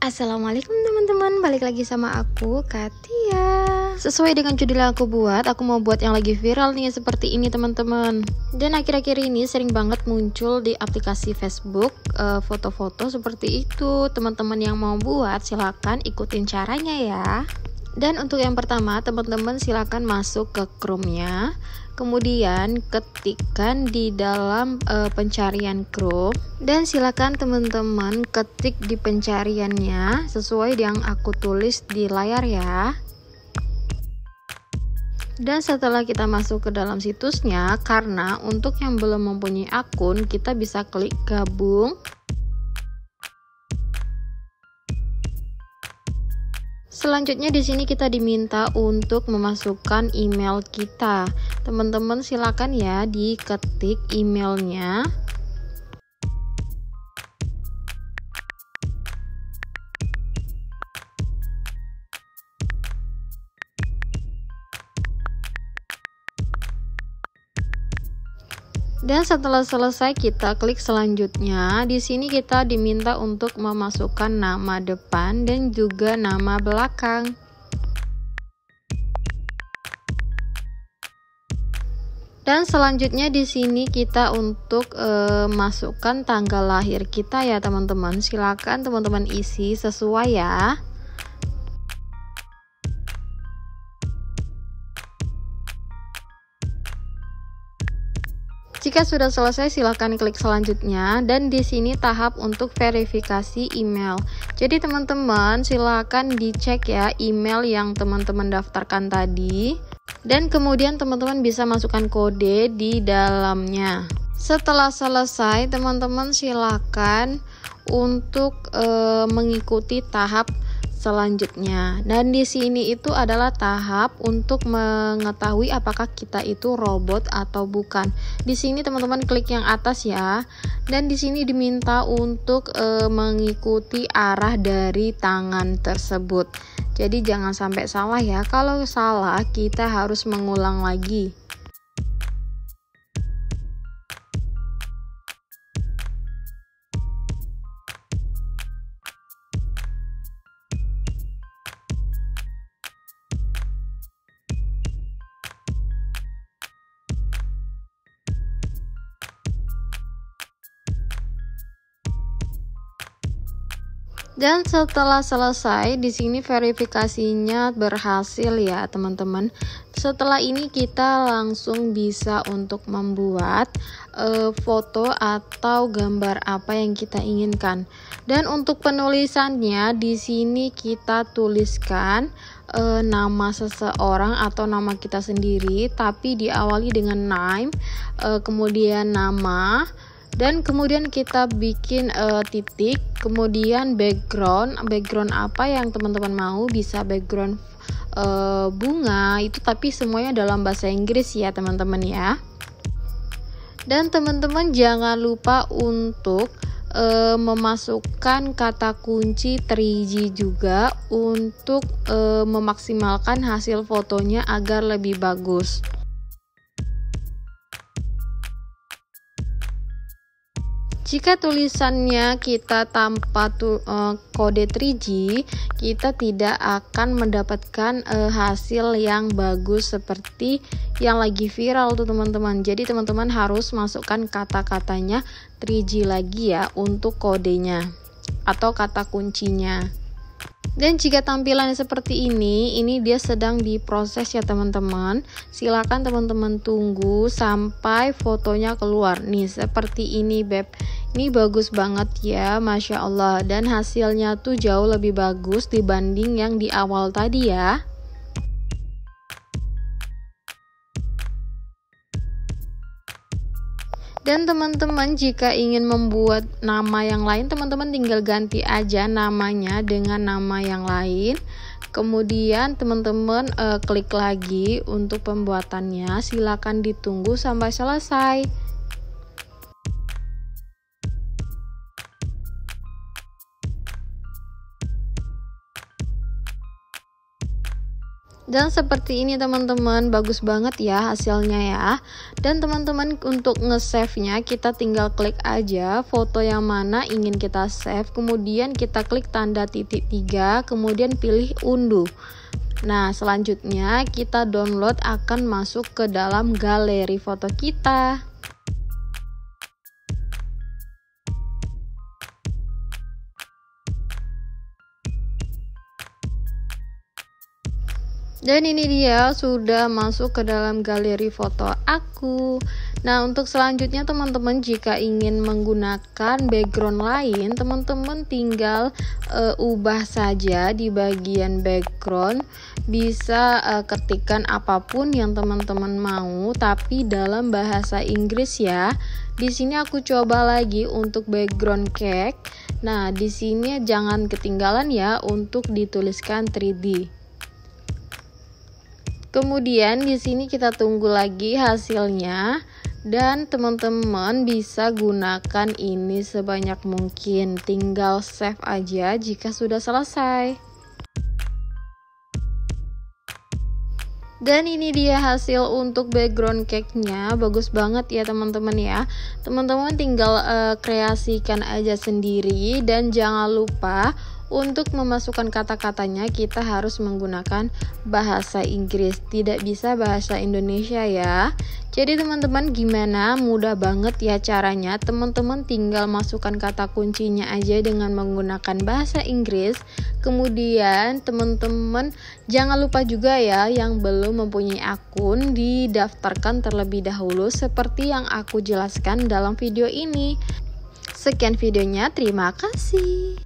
Assalamualaikum teman-teman, balik lagi sama aku, Katia. Sesuai dengan judul yang aku buat, aku mau buat yang lagi viral nih seperti ini teman-teman. Dan akhir-akhir ini sering banget muncul di aplikasi Facebook foto-foto seperti itu. Teman-teman yang mau buat silahkan ikutin caranya ya. Dan untuk yang pertama, teman-teman silakan masuk ke Chrome-nya. Kemudian ketikkan di dalam pencarian Chrome dan silakan teman-teman ketik di pencariannya sesuai yang aku tulis di layar ya. Dan setelah kita masuk ke dalam situsnya, karena untuk yang belum mempunyai akun, kita bisa klik gabung. Selanjutnya di sini kita diminta untuk memasukkan email kita. Teman-teman silakan ya diketik emailnya. Dan setelah selesai kita klik selanjutnya. Di sini kita diminta untuk memasukkan nama depan dan juga nama belakang. Dan selanjutnya di sini kita untuk masukkan tanggal lahir kita ya teman-teman. Silakan teman-teman isi sesuai ya. Jika sudah selesai silahkan klik selanjutnya dan di sini tahap untuk verifikasi email. Jadi teman-teman silahkan dicek ya email yang teman-teman daftarkan tadi dan kemudian teman-teman bisa masukkan kode di dalamnya. Setelah selesai teman-teman silahkan untuk mengikuti tahap selanjutnya. Dan di sini itu adalah tahap untuk mengetahui apakah kita itu robot atau bukan. Di sini teman-teman klik yang atas ya. Dan di sini diminta untuk mengikuti arah dari tangan tersebut. Jadi jangan sampai salah ya. Kalau salah kita harus mengulang lagi. Dan setelah selesai, di sini verifikasinya berhasil ya teman-teman. Setelah ini kita langsung bisa untuk membuat foto atau gambar apa yang kita inginkan. Dan untuk penulisannya di sini kita tuliskan nama seseorang atau nama kita sendiri, tapi diawali dengan name, kemudian nama. Dan kemudian kita bikin titik, kemudian background apa yang teman-teman mau, bisa background bunga itu, tapi semuanya dalam bahasa Inggris ya teman-teman ya. Dan teman-teman jangan lupa untuk memasukkan kata kunci 3G juga untuk memaksimalkan hasil fotonya agar lebih bagus. Jika tulisannya kita tanpa kode 3G, kita tidak akan mendapatkan hasil yang bagus seperti yang lagi viral tuh teman-teman. Jadi teman-teman harus masukkan kata-katanya 3G lagi ya untuk kodenya atau kata kuncinya. Dan jika tampilannya seperti ini dia sedang diproses ya teman-teman. Silakan teman-teman tunggu sampai fotonya keluar. Nih seperti ini beb. Ini bagus banget ya, Masya Allah. Dan hasilnya tuh jauh lebih bagus dibanding yang di awal tadi ya. Dan teman-teman jika ingin membuat nama yang lain, teman-teman tinggal ganti aja namanya dengan nama yang lain. Kemudian teman-teman klik lagi untuk pembuatannya. Silakan ditunggu sampai selesai. Dan seperti ini teman-teman, bagus banget ya hasilnya ya. Dan teman-teman untuk nge-save-nya kita tinggal klik aja foto yang mana ingin kita save, kemudian kita klik tanda titik 3, kemudian pilih unduh. Nah selanjutnya kita download akan masuk ke dalam galeri foto kita. Dan ini dia sudah masuk ke dalam galeri foto aku. Nah untuk selanjutnya teman-teman, jika ingin menggunakan background lain, teman-teman tinggal ubah saja di bagian background. Bisa ketikkan apapun yang teman-teman mau, tapi dalam bahasa Inggris ya. Di sini aku coba lagi untuk background cake. Nah di sini jangan ketinggalan ya untuk dituliskan 3D. Kemudian di sini kita tunggu lagi hasilnya, dan teman-teman bisa gunakan ini sebanyak mungkin. Tinggal save aja jika sudah selesai. Dan ini dia hasil untuk background cake-nya, bagus banget ya teman-teman ya. Teman-teman tinggal kreasikan aja sendiri, dan jangan lupa untuk memasukkan kata-katanya kita harus menggunakan bahasa Inggris, tidak bisa bahasa Indonesia ya. Jadi teman-teman gimana? Mudah banget ya caranya. Teman-teman tinggal masukkan kata kuncinya aja dengan menggunakan bahasa Inggris. Kemudian teman-teman jangan lupa juga ya, yang belum mempunyai akun didaftarkan terlebih dahulu seperti yang aku jelaskan dalam video ini. Sekian videonya, terima kasih.